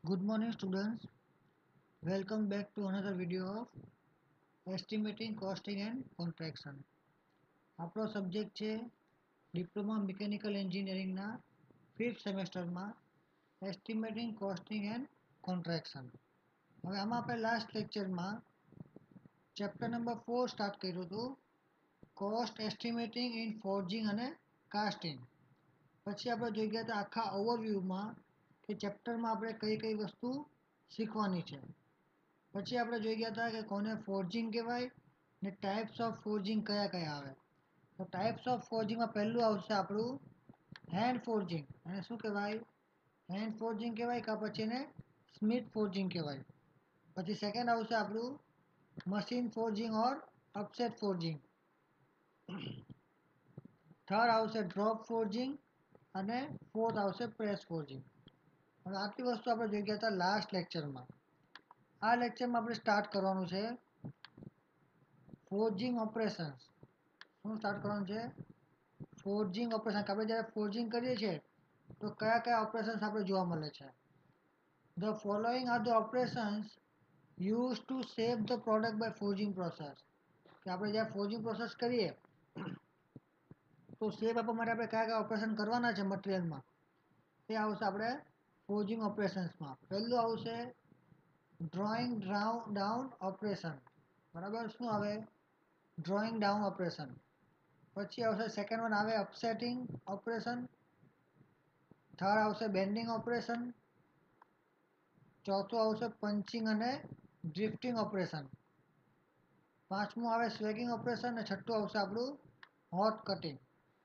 Good morning students. Welcome back to another video of estimating costing and contraction. આપણો subject છે diploma mechanical એન્જિનિયરિંગના 5th સેમેસ્ટરમાં એસ્ટિમેટિંગ costing and contraction. હવે આમાં આપણે લાસ્ટ લેક્ચરમાં ચેપ્ટર નંબર 4 સ્ટાર્ટ કર્યું હતું, કોસ્ટ એસ્ટિમેટિંગ ઇન ફોર્જિંગ અને કાસ્ટિંગ. પછી આપણે જોઈ ગયા હતા આખા ઓવરવ્યૂમાં કે ચેપ્ટરમાં આપણે કઈ કઈ વસ્તુ શીખવાની છે. પછી આપણે જોઈ ગયા હતા કે કોને ફોર્જિંગ કહેવાય ને ટાઈપ્સ ઓફ ફોર્જિંગ કયા કયા આવે. તો ટાઈપ્સ ઓફ ફોર્જિંગમાં પહેલું આવશે આપણું હેન્ડ ફોર્જિંગ. અને શું કહેવાય? હેન્ડ ફોર્જિંગ કહેવાય કે પછી એને સ્મિથ ફોર્જિંગ કહેવાય. પછી સેકન્ડ આવશે આપણું machine forging or upset forging. Third આવશે ડ્રોપ ફોર્જિંગ અને ફોર્થ આવશે પ્રેસ ફોર્જિંગ. હવે આટલી વસ્તુ આપણે જોઈ ગયા હતા લાસ્ટ લેક્ચરમાં. આ લેક્ચરમાં આપણે સ્ટાર્ટ કરવાનું છે ફોર્જિંગ ઓપરેશન્સ. શું સ્ટાર્ટ કરવાનું છે? Forging operation. આપણે જ્યારે ફોર્જિંગ કરીએ છીએ તો કયા કયા ઓપરેશન્સ આપણે જોવા મળે છે. The following are the operations use to save the product by forging process. કે આપણે જ્યારે ફોર્જિંગ પ્રોસેસ કરીએ તો સેવ આપવા માટે આપણે કયા કયા ઓપરેશન કરવાના છે મટીરિયલમાં, એ આવશે આપણે ફોર્જિંગ ઓપરેશન્સમાં. પહેલું આવશે ડ્રોઈંગ ડાઉન ઓપરેશન. બરાબર, શું આવે? Drawing down operation. પછી આવશે સેકન્ડ વન આવે અપસેટિંગ ઓપરેશન. થર્ડ આવશે બેન્ડિંગ ઓપરેશન. ચોથું આવશે પંચિંગ અને ડ્રિફ્ટિંગ ઓપરેશન. પાંચમું આવે સ્વેગિંગ ઓપરેશન અને છઠ્ઠું આવશે આપણું હોટ કટિંગ.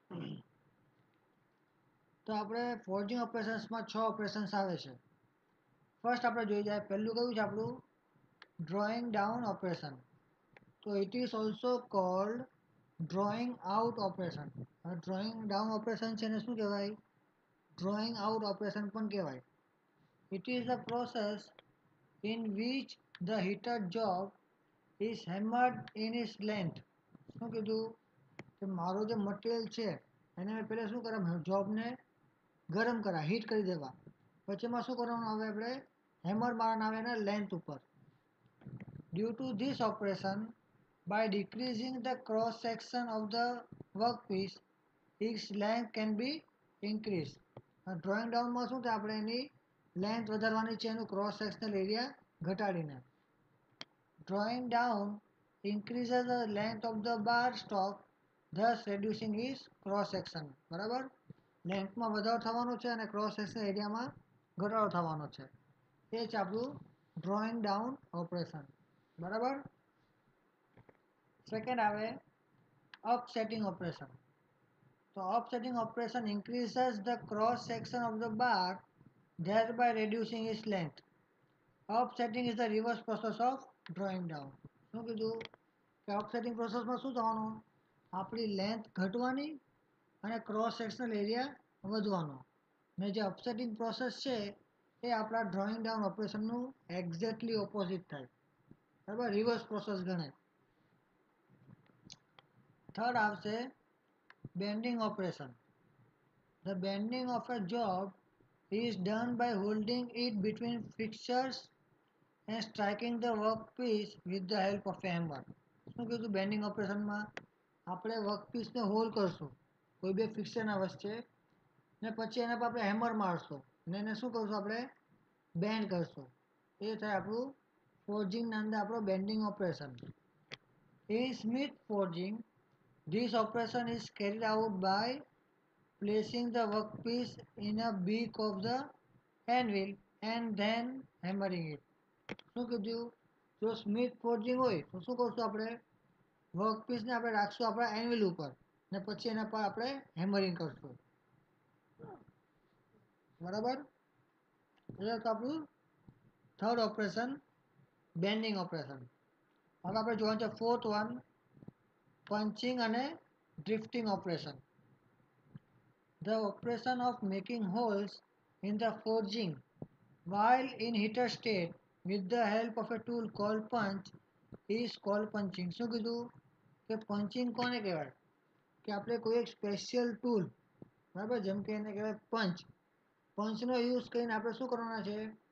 તો આપણે ફોર્જિંગ ઓપરેશન્સમાં 6 ઓપરેશન્સ આવે છે. ફર્સ્ટ આપણે જોઈ જાય પહેલું કયું છે આપણું ડ્રોઈંગ ડાઉન ઓપરેશન. તો it is also cold drawing out operation. હવે ડ્રોઈંગ ડાઉન ઓપરેશન છે એને શું કહેવાય? ડ્રોઈંગ આઉટ ઓપરેશન પણ કહેવાય. It is the process in which the heated job is hammered in its length. શું કીધું કે મારું જે મટીરિયલ છે એને પહેલાં શું કરે, જોબને ગરમ કરા, હીટ કરી દેવા. પછી એમાં શું કરવાનું આવે? આપણે હેમર મારવાનું આવે એના લેન્થ ઉપર. Due to this operation by decreasing the cross section of the workpiece its length can be increased. Drawing ડાઉનમાં શું થાય? આપણે એની લેન્થ વધારવાની છે, એનું ક્રોસ સેક્શનલ એરિયા ઘટાડીને. Drawing down increases the length of the bar stock thus reducing its cross section. બરાબર, લેન્થમાં વધારો થવાનો છે અને ક્રોસ સેક્શન એરિયામાં ઘટાડો થવાનો છે. એ છે આપણું ડ્રોઈંગ ડાઉન ઓપરેશન. બરાબર. સેકન્ડ આવે upsetting operation. So upsetting operation increases the cross section of the bar thereby reducing its length. Upsetting is the reverse process of drawing down. શું કીધું કે upsetting પ્રોસેસમાં શું થવાનું? આપણી લેન્થ ઘટવાની અને ક્રોસ સેક્શનલ એરિયા વધવાનો. ને જે અપસેટિંગ પ્રોસેસ છે એ આપણા ડ્રોઈંગ ડાઉન ઓપરેશનનું એક્ઝેક્ટલી ઓપોઝિટ થાય. બરાબર, રિવર્સ પ્રોસેસ ગણાય. થર્ડ આવશે bending operation. The bending of a job is done by holding it between fixtures and striking the workpiece with the help of a hammer. શું કીધું? Bending ઓપરેશનમાં આપણે વર્કપીસને hold કરશું કોઈ બે ફિક્સરના વચ્ચે ને પછી એના પર આપણે હેમર મારશું ને એને શું કરશું? આપણે બેન્ડ કરશું. એ થાય આપણું ફોર્જિંગના અંદર આપણો bending operation. In smith forging, this operation is carried out by placing the workpiece in a beak of the anvil and then hammering it. શું કીધું? જો સ્મિથ ફોર્જિંગ હોય તો શું કરશું? આપણે વર્કપીસને આપણે રાખશું આપણા એનવિલ ઉપર ને પછી એના પર આપણે હેમરિંગ કરશું. બરાબર, એટલે આપણું થર્ડ ઓપરેશન બેન્ડિંગ ઓપરેશન. હવે આપણે જોવાનું છે ફોર્થ વન પંચિંગ અને drifting operation. The operation of making holes in the forging while in heated state with the help of a tool called punch is called punching. શું કીધું કે punching કોને કહેવાય? કે આપણે કોઈ એક સ્પેશિયલ ટૂલ, બરાબર, જેમ કે એને કહેવાય પંચ. પંચનો યુઝ કરીને આપણે શું કરવાના છે?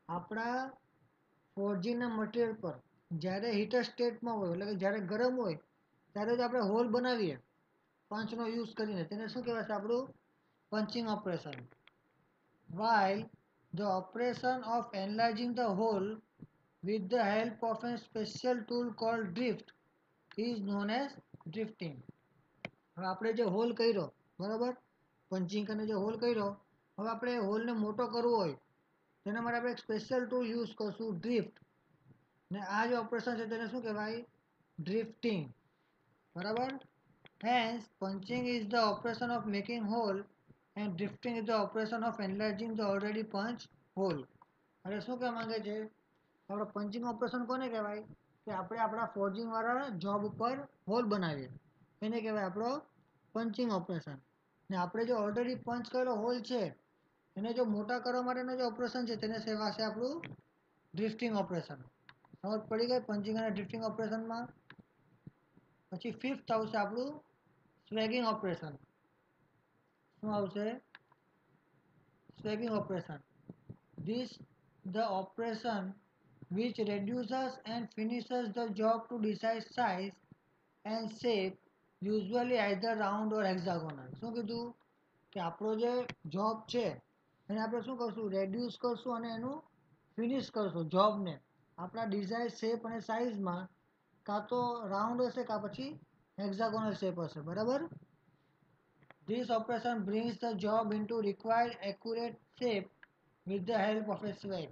આપણા ફોર્જિંગના મટીરિયલ પર જ્યારે હીટર સ્ટેટમાં હોય એટલે કે જ્યારે ગરમ હોય ત્યારે જ આપણે હોલ બનાવીએ પંચનો યુઝ કરીને તેને શું કહેવાય છે આપણું punching operation. while the operation of enlarging the hole with the help of a special tool called drift is known as drifting. હવે આપણે જે હોલ કર્યો બરાબર પંચિંગ કરીને જે હોલ કર્યો હવે આપણે હોલને મોટો કરવો હોય તેના માટે આપણે એક સ્પેશિયલ ટૂલ યુઝ કરશું ડ્રિફ્ટ ને આ જે ઓપરેશન છે તેને શું કહેવાય ડ્રિફ્ટિંગ બરાબર. Hence punching is the operation of making hole and drifting is the operation of enlarging the already punch hole. એટલે શું કહેવા માંગે છે આપણે પંચિંગ ઓપરેશન કોને કહેવાય કે આપણે આપણા ફોર્જિંગ વાળા જોબ ઉપર હોલ બનાવીએ એને કહેવાય આપણો પંચિંગ ઓપરેશન. ને આપણે જે ઓલરેડી પંચ કરેલો હોલ છે એને જો મોટા કરવા માટેનું જે ઓપરેશન છે તેને કહેવાશે આપણું ડ્રિફ્ટિંગ ઓપરેશન. સમજ પડી ગઈ પંચિંગ અને ડ્રિફ્ટિંગ ઓપરેશનમાં. પછી ફિફ્થ આવશે આપણું સ્વેગિંગ ઓપરેશન. શું આવશે swaging operation. This the operation which reduces and finishes the job to desired size and shape usually either round or hexagonal. શું કીધું કે આપણો જે જોબ છે એને આપણે શું કરશું રેડ્યુસ કરશું અને એનું ફિનિશ કરશું જોબને આપણા ડિઝાયર શેપ અને સાઇઝમાં કાં તો રાઉન્ડ હશે કાં પછી હેક્ઝાગોનલ શેપ હશે બરાબર. This operation brings the job into required accurate shape with the help of a swag.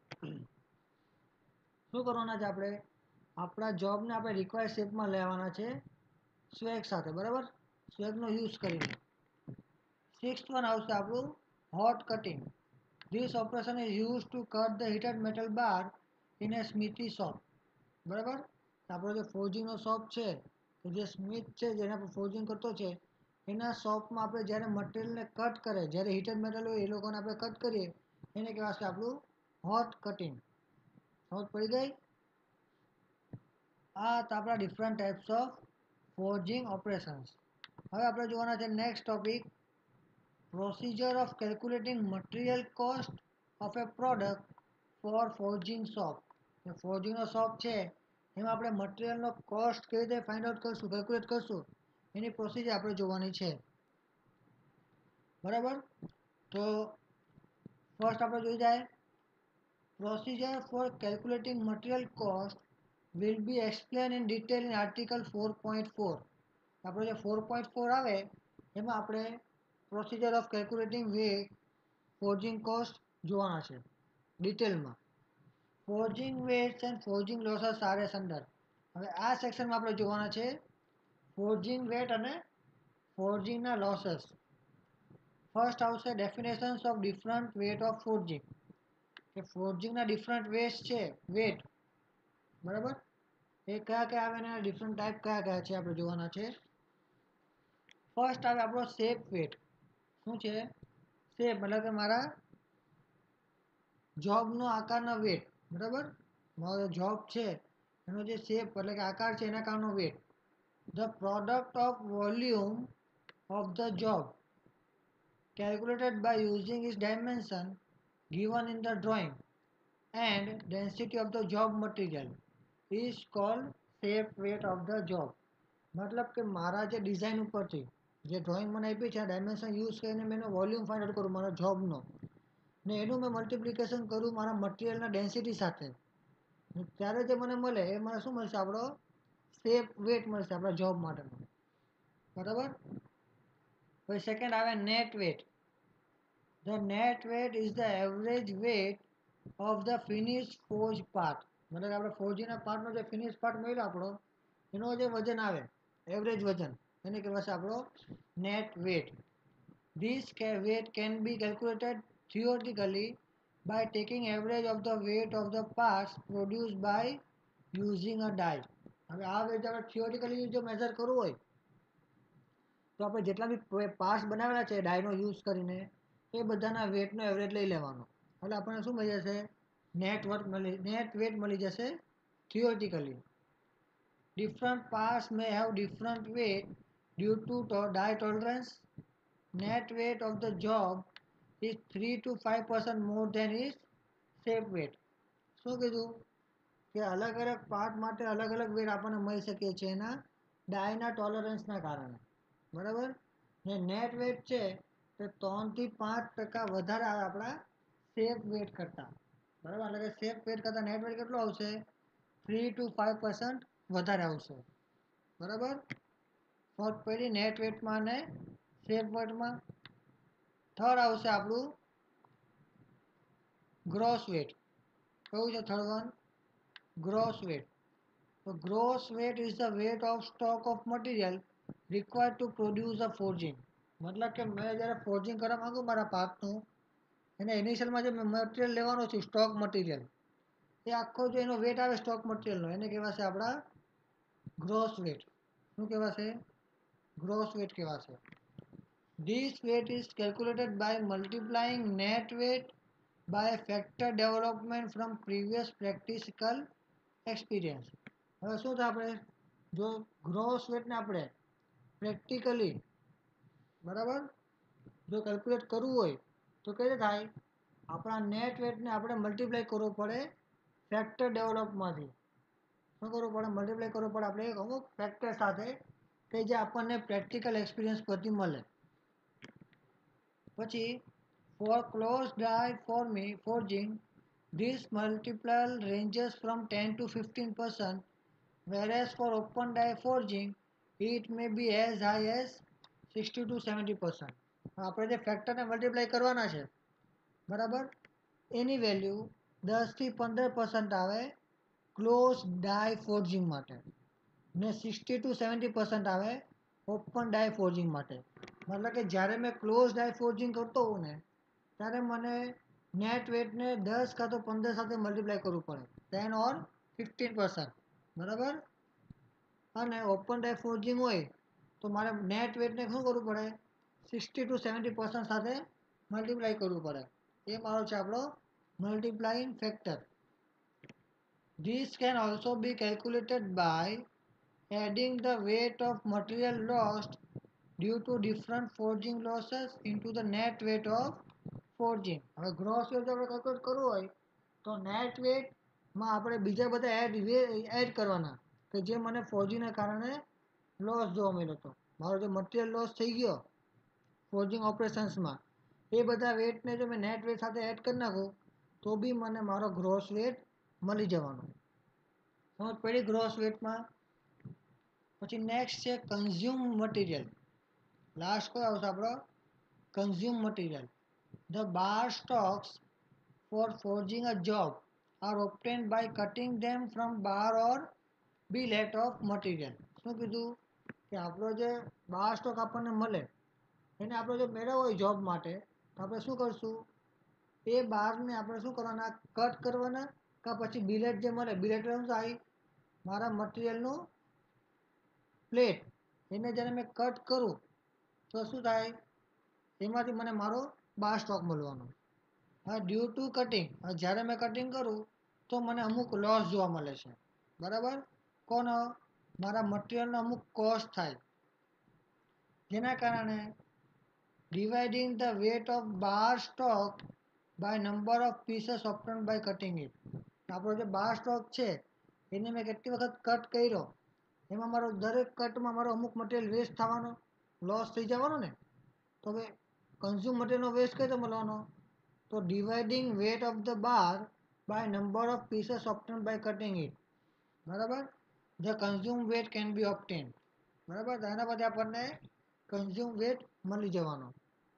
શું કરવાના છે આપણે આપણા જોબને આપણે રિક્વાયર્ડ શેપમાં લેવાના છે સ્વેગ સાથે બરાબર સ્વેગનો યુઝ કરીને. સિક્સ્થ વન આવશે આપણું hot cutting. This operation is use to cut the heated metal bar in a smithy shop બરાબર. આપણો જે ફોર્જિંગનો શોપ છે કે જે સ્મિથ છે જેના પર ફોર્જિંગ કરતો છે એના શોપમાં આપણે જ્યારે મટીરિયલને કટ કરે જ્યારે હીટેડ મેટલ હોય એ લોકોને આપણે કટ કરીએ એને કહેવાશે આપણું હોટ કટિંગ. સમજ પડી ગઈ. આ તો આપણા different types of forging operations. હવે આપણે જોવાના છે next topic procedure of calculating material cost of a product for forging shop. ફોર્જિંગનો શોપ છે એમાં આપણે મટીરિયલનો કોસ્ટ કેવી રીતે ફાઇન્ડ આઉટ કરશું કેલ્ક્યુલેટ કરશું એની પ્રોસિજર આપણે જોવાની છે બરાબર. તો ફર્સ્ટ આપણે જોઈ જાય procedure for calculating material cost will be explained in detail in article 4.4. આપણો જે 4.4 આવે એમાં આપણે procedure of calculating way forging cost જોવાના છે ડિટેલમાં. Forging weights and forging losses are as under. હવે આ સેક્શનમાં આપણે જોવાના છે ફોર્જિંગ વેટ અને ફોર્જિંગના લોસેસ. ફર્સ્ટ આવશે definitions of different weight of forging કે ફોર્જિંગના ડિફરન્ટ વેટ્સ છે વેટ બરાબર એ કયા કયા આવે એના ડિફરન્ટ ટાઈપ કયા કયા છે આપણે જોવાના છે. ફર્સ્ટ આવે આપણો શેપ વેટ. શું છે શેપ મતલબ કે મારા જોબનો આકારના વેટ બરાબર મારો જોબ છે એનો જે શેપ એટલે કે આકાર છે એના કારણનો weight. The product of volume of the job calculated by using its dimension given in the drawing and density of the job material is called shape weight of the job. મતલબ કે મારા જે ડિઝાઇન ઉપરથી જે drawing મને આપી છે આ ડાયમેન્શન યુઝ કરીને મેં એનો વોલ્યુમ ફાઇન્ડ આઉટ કરું મારા જોબનો ને એનું મેં મલ્ટિપ્લિકેશન કરું મારા મટીરિયલના ડેન્સિટી સાથે ત્યારે જે મને મળે એ મને શું મળશે આપણો શેપ વેટ મળશે આપણા જોબ માટેનો બરાબર. પછી સેકન્ડ આવે net weight. The net weight is the average weight of the finish forge part. મતલબ આપણે ફોર્જીના પાર્ટનો જે ફિનિશ પાર્ટ મળ્યો આપણો એનો જે વજન આવે એવરેજ વજન એને કહેવાશે આપણો net weight. This weight can be calculated theoretically by taking average of the weight of the parts produced by using a die. હવે આ વેટ આપણે થિયોરિટિકલી જો મેઝર કરવું હોય તો આપણે જેટલા બી પાર્ટ્સ બનાવેલા છે ડાયનો યુઝ કરીને એ બધાના વેટનો એવરેજ લઈ લેવાનો એટલે આપણને શું મળી જશે નેટ વેટ મળી જશે theoretically. Different parts may have different weight due to die tolerance. Net weight of the job is 3 to 5% more than its safe weight. શું કીધું કે અલગ અલગ પાર્ટ માટે અલગ અલગ વેટ આપણને મળી શકે છે એના ડાયના ટોલરન્સના કારણે, બરાબર. ને નેટ વેટ છે તે 3 થી 5% વધારે આવે આપણા સેફ વેટ કરતાં, બરાબર. એટલે કે સેફ વેટ કરતાં નેટ વેટ કેટલો આવશે? 3 to 5% વધારે આવશે, બરાબર. ફર્ક પડી નેટ વેટમાં અને સેફ વેટમાં. થર્ડ આવશે આપણું ગ્રોસ વેટ. કયું છે third one? Gross weight. So gross weight is the weight of stock of material required to produce a forging. મતલબ કે મેં જ્યારે ફોર્જિંગ કરવા માંગુ મારા પાર્ટનું, એને ઇનિશિયલમાં જે મેં મટીરિયલ લેવાનો છે સ્ટોક મટીરિયલ, એ આખો જે એનો વેટ આવે સ્ટોક મટીરિયલનો, એને કહેવાશે આપણા ગ્રોસ વેટ. શું કહેવાશે? ગ્રોસ વેટ કહેવાશે. This weight is calculated by multiplying net weight by a factor development from previous practical experience. હવે શું થાય, આપણે જો ગ્રોસ વેટને આપણે પ્રેક્ટિકલી, બરાબર, જો કેલ્ક્યુલેટ કરવું હોય તો કઈ રીતે થાય? આપણા નેટ વેટને આપણે મલ્ટીપ્લાય કરવો પડે ફેક્ટર ડેવલપમાંથી. શું કરવું પડે? મલ્ટીપ્લાય કરવું પડે આપણે અમુક ફેક્ટર સાથે કે જે આપણને પ્રેક્ટિકલ એક્સપિરિયન્સ પરથી મળે. પછી for close die forging this multiple ranges from 10 to 15%, whereas for open die forging it may be as high as 60 to 70%. આપણે જે ફેક્ટરને મલ્ટીપ્લાય કરવાના છે, બરાબર, એની વેલ્યુ 10 થી 15% આવે ક્લોઝ ડાય ફોર્જિંગ માટે, ને 60 to 70% આવે ઓપન ડાય ફોર્જિંગ માટે. મતલબ કે જ્યારે મેં ક્લોઝ ડાય ફોર્જિંગ કરતો હોઉં ને ત્યારે મને નેટ વેટને 10 કાં તો 15 સાથે મલ્ટીપ્લાય કરવું પડે, 10 or 15%, બરાબર. અને ઓપન ડાય ફોર્જિંગ હોય તો મારે નેટ વેટને શું કરવું પડે? 60 to 70% સાથે મલ્ટીપ્લાય કરવું પડે. એ મારો છે આપણો multiplying factor. This can also be calculated by adding the weight of material lost due to different forging losses into the net weight of forging. હવે ગ્રોસ વેટ આપણે કેલ્ક્યુલેટ કરવું હોય તો નેટ વેટમાં આપણે બીજા બધા એડ કરવાના કે જે મને ફોર્જિંગના કારણે લોસ જોવા મળ્યો હતો. મારો જે મટીરિયલ લોસ થઈ ગયો ફોર્જિંગ ઓપરેશન્સમાં, એ બધા વેટને જો મેં નેટ વેટ સાથે એડ કરી નાખું તો બી મને મારો ગ્રોસ વેટ મળી જવાનો. સમજ પડી ગ્રોસ વેટમાં? પછી નેક્સ્ટ છે કન્ઝ્યુમ મટીરિયલ. લાસ્ટ કયો આવશે આપણો? Consume material. The bar stocks for forging a job are obtained by cutting them from bar or billet of material. શું કીધું કે આપણો જે બાર સ્ટોક આપણને મળે એને આપણે જો મેળવવો હોય જોબ માટે તો આપણે શું કરશું? એ બારને આપણે શું કરવાના? કટ કરવાના, કાં પછી બિલેટ જે મળે, બિલેટ શું થાય? મારા મટીરિયલનું પ્લેટ, એને જ્યારે મેં કટ કરું તો શું થાય? એમાંથી મને મારો બાર સ્ટોક મળવાનો. હવે ડ્યુ ટુ કટિંગ, જ્યારે મેં કટિંગ કરું તો મને અમુક લોસ જોવા મળે છે, બરાબર. કોનો? મારા મટીરિયલનો અમુક કોસ્ટ થાય, જેના કારણે dividing the weight of bar stock by number of pieces obtained by cutting it. આપણો જે બાર સ્ટોક છે એને મેં કેટલી વખત કટ કર્યો, એમાં મારો દરેક કટમાં મારો અમુક મટીરિયલ વેસ્ટ થવાનો, લોસ થઈ જવાનો ને. તો હવે કન્ઝ્યુમ મટીરિયલનો વેસ્ટ કઈ રીતે મળવાનો? તો dividing weight of the bar by number of pieces obtained by cutting it, બરાબર. The consume weight can be obtained, બરાબર. તો એના પછી આપણને કન્ઝ્યુમ વેટ મળી જવાનો.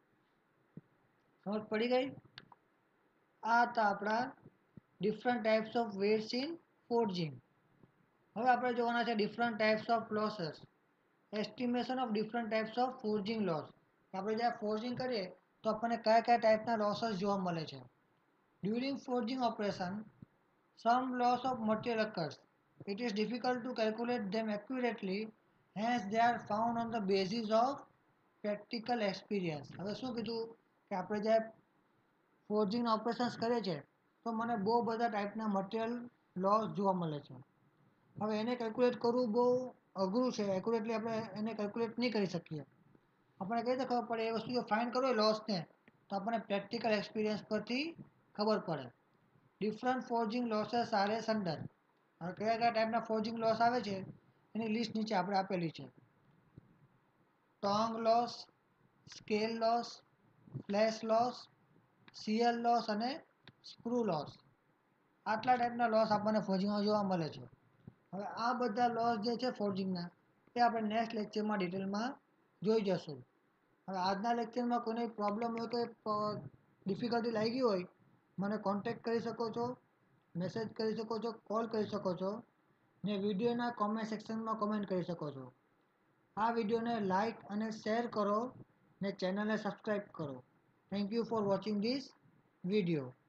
સમજ પડી ગઈ? આ હતા આપણા different types of weights in forging. હવે આપણે જોવાના છે different types of losses. Estimation of different types of forging loss. આપણે જ્યારે ફોર્જિંગ કરીએ તો આપણને કયા કયા ટાઈપના લોસેસ જોવા મળે છે. During forging operation some loss of material occurs. It is difficult to calculate them accurately, hence they are found on the basis of practical experience. હવે શું કીધું કે આપણે જ્યારે ફોર્જિંગના ઓપરેશન્સ કરીએ છીએ તો મને બહુ બધા ટાઈપના મટીરિયલ લોસ જોવા મળે છે. હવે એને કેલ્ક્યુલેટ કરવું બહુ અઘરું છે, એક્યુરેટલી આપણે એને કેલ્ક્યુલેટ નહીં કરી શકીએ. આપણે કઈ રીતે ખબર પડે? એ વસ્તુ જો ફાઇન્ડ કરવો હોય લોસને તો આપણને પ્રેક્ટિકલ એક્સપિરિયન્સ પરથી ખબર પડે. Different forging losses are as under. હવે કયા કયા ટાઈપના ફોર્જિંગ લોસ આવે છે એની લિસ્ટ નીચે આપણે આપેલી છે. Tong loss, scale loss, flash loss, shear loss અને સ્ક્રૂ લોસ. આટલા ટાઈપના લોસ આપણને ફોર્જિંગમાં જોવા મળે છે. હવે આ બધા લોસ જે છે ફોર્જિંગના એ આપણે નેક્સ્ટ લેક્ચરમાં ડિટેલમાં જોઈ જશું. હવે આજના લેક્ચરમાં કોઈને પ્રોબ્લેમ હોય કે ડિફિકલ્ટી લાગી હોય મને કોન્ટેક્ટ કરી શકો છો, મેસેજ કરી શકો છો, કોલ કરી શકો છો ને વિડીયોના કોમેન્ટ સેક્શનમાં કોમેન્ટ કરી શકો છો. આ વિડીયોને લાઈક અને શેર કરો ને ચેનલને સબસ્ક્રાઈબ કરો. Thank you for watching this video.